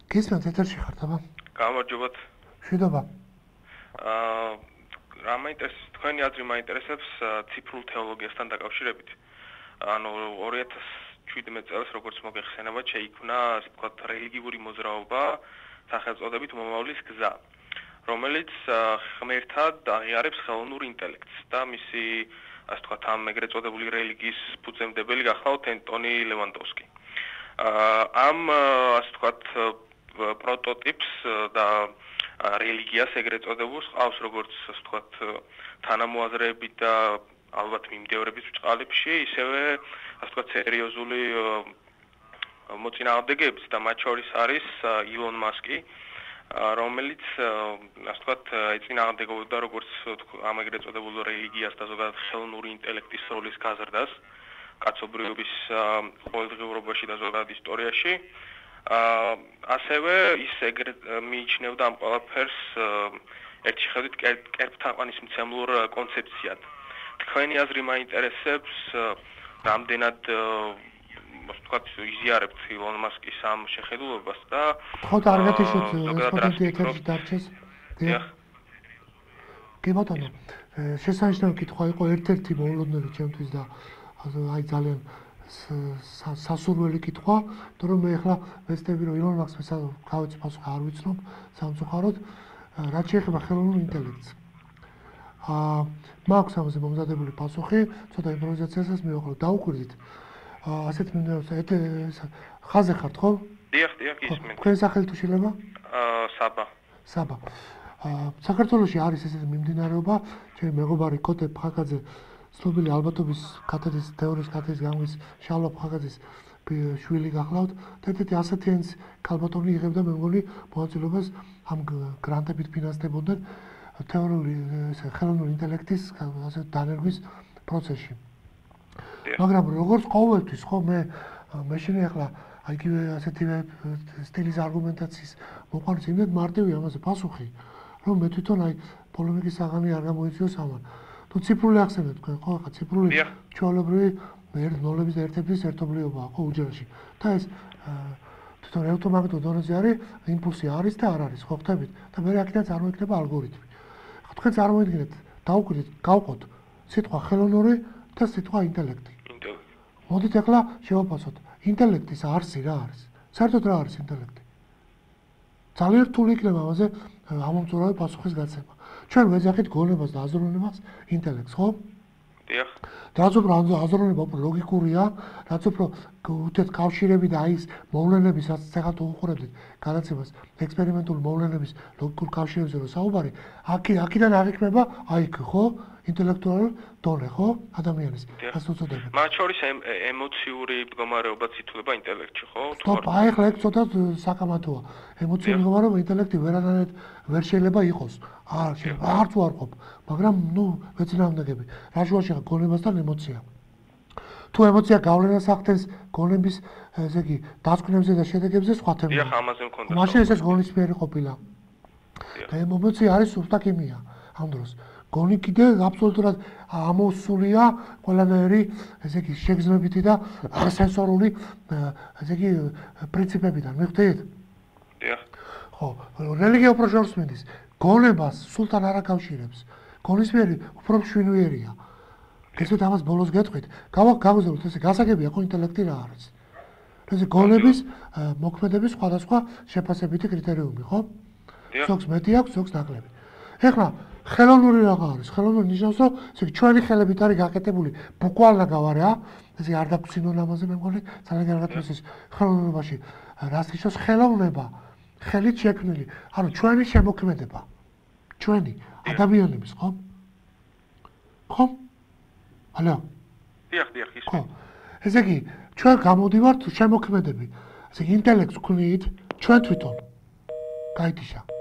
გისმენთ ეთერში ხართ, აბა? გამარჯობათ. მშვიდობა. რა მაინტერესებს, თქვენი აზრი მაინტერესებს ციფრულ თეოლოგიასთან დაკავშირებით. ანუ 2017 წელს როგორც მოგეხსენებათ, შეიქმნა, ასე ვთქვათ, რელიგიური მოძრაობა სახელწოდებით მომავლის გზა, რომელიც ღმერთად აღიარებს ხელოვნურ ინტელექტს და მისი, ასე ვთქვათ, ამ ეგრეთ წოდებული რელიგიის ფუძემდებელი გახლავთ ენტონი ლევანდოვსკი. ამ, ასე ვთქვათ, პროტოტიპს და რელიგიას ეგრეთ წოდებულს ყავს როგორც, ასე ვთქვათ, თანამოაზრეები და ალბათ მიმდევრების ბჭყალებში, ისევე, ასე ვთქვათ, სერიოზული მოწინააღმდეგეებიც და მათ შორის არის ილონ მასკი, რომელიც, ასე ვთქვათ, ეწინააღმდეგებოდა როგორც ამ ეგრეთ წოდებულ რელიგიას და ზოგადად ხელოვნური ინტელექტის როლის გაზრდას კაცობრიობის ყოველდღიურობაში და ზოგადად ისტორიაში. ასევე ის ეგრეთ მიიჩნევდა ამ ყველაფერს ერთი შეხედვით კერპთაყვანისმცემლურ კონცეფციად. თქვენი აზრი მაინტერესებს, რამდენად ასე ვთქვათ, იზიარებთ ილონ მასკის ამ შეხედულებას და ხო, კარგად ისეთ სპორტი ეთერში დარჩეს. კი ბატონო, შესანიშნავი კითხვა იყო ერთ-ერთი მოულოდნელი ჩემთვის და აი ძალიან სასურველი კითხვა, თორემ მე ახლა ვეცდები რომ ილონ მასკს გავეცი პასუხი არ ვიცნობ სამწუხაროდ, რაც შეეხება ხელოვნურ ინტელექტს. მაქვს ამაზე მომზადებული პასუხი, ცოტა იმპროვიზაციასაც მივაყოლ, დაუკვირდით. ასეთ მიმდინარეობს, ხაზე ხართ, ხო? დიახ, ისმენთ. თქვენი სახელი თუ შეიძლება? საბა. საბა. საქართველოში არის ესეთი მიმდინარეობა, ჩემი მეგობარი კოტე ფხაკაძე ცნობილი ალბათობის კათედრის თეორიის კათედრის გამგის შალვა ფხაკაძის შვილი გახლავთ. ერთ-ერთი ასათიანის ქალბატონი იღებდა მე მგონი მონაწილეობას ამ გრანტებით ფინანსდებოდნენ თეორიული ხელოვნური ინტელექტის ასე დანერგვის პროცესში. მაგრამ როგორც ყოველთვის ხო მე შენ ახლა აი იგივე ასეთივე სტილის არგუმენტაციის მოყვანის იმედ მარტივი ამაზე პასუხი, რომ მე თვითონ აი პოლემიკის საღამი არ გამოიწვიოს ამან. თუ ციფრული ახსენეთ თქვენ ხო ახლა ციფრული ჩვეულებრივი ნოლების და ერთების ერთობლიობაა ხო უჯრედში და ეს თვითონ ელექტრომაგნიტურ დონეზე არის იმპულსი არის და არ არის ხო ხტებით და მე აქედან წარმოიქმნება ალგორითმი. ხო თქვენ წარმოიდგინეთ დავუკვირდით გავყოთ სიტყვა ხელოვნური და სიტყვა ინტელექტი. მოდით ახლა შევაფასოთ ინტელექტის არსი რა არის? საერთოდ რა არის ინტელექტი? ძალიან რთული იქნება ამაზე ამომწურავი პასუხის გაცემა. ჩვენ ვეძახით გონებას და აზროვნებას ინტელექტს, ხო? დიახ. რაც უფრო აზროვნება უფრო ლოგიკურია, რაც უფრო ურთიერთკავშირები და აი ეს მოვლენების, რაც ახლა თუ უყურებთ განაცემას, ექსპერიმენტული მოვლენების ლოგიკურ კავშირებზე რო საუბარი, აქედან აღიქმება აი იქ, ხო? ინტელექტუალური დონე, ხო? ადამიანის, ასე უწოდებენ. მათ შორის ემოციური მდგომარეობაც ითვლება ინტელექტში, ხო? სტოპ, აი ახლა ეგ ცოტა საკამათოა. ემოციური მდგომარეობა ინტელექტი ვერანაირად ვერ შეიძლება იყოს. არც უარყოფ, მაგრამ ნუ ვეცინააღმდეგები. რა შუაშია გონებასთან ემოცია. თუ ემოცია გავლენას ახდენს გონების, ესე იგი, დასკვნებზე და შედეგებზე სხვა თემაა. დიახ, ამაზე მქონდა. მაშინ ეს გონისმიერი ყოფილა. და ემოცია არის სუსტა ქიმია ამ დროს. გონი კიდე აბსოლუტურად ამოსულია ყველანაირი, ესე იგი, შეგრძნებითი და სენსორული, ესე იგი, პრინციპებიდან. მიხვდით? დიახ. ხო, რელიგია უფრო შორს მიდის. გონებას სულთან არ აკავშირებს. გონისმიერი უფრო მშვენიერია. ესეთ ამას ბოლოს გეტყვით. გავაგზავნოთ ესე გასაგებია ხო ინტელექტი რა არის. ესე გონების მოქმედების სხვადასხვა შეფასებითი კრიტერიუმი, ხო? ზოგს მეტი აქვს, ზოგს ნაკლები. ეხლა ხელოვნური რაღა არის. ხელოვნური ნიშნავს, რომ ესე ჩვენი ხელებით არის გაკეთებული ბუკვალნა გავარია, ესე არ დაგვრცინონ ამაზე მე მგონი, ძალიან კარგად ის ხელოვნურობაში რას ნიშნავს ხელოვნება? ხელით შექმნილი, ანუ ჩვენი შემოქმედება. ჩვენი ადამიანების, ხო? ხო? ალო. დიახ, ის. ხო. ესე იგი, ჩვენ გამოდივართ შემოქმედები. ესე იგი, ინტელექტს ვქმნით ჩვენ თვითონ. გაიტიშა.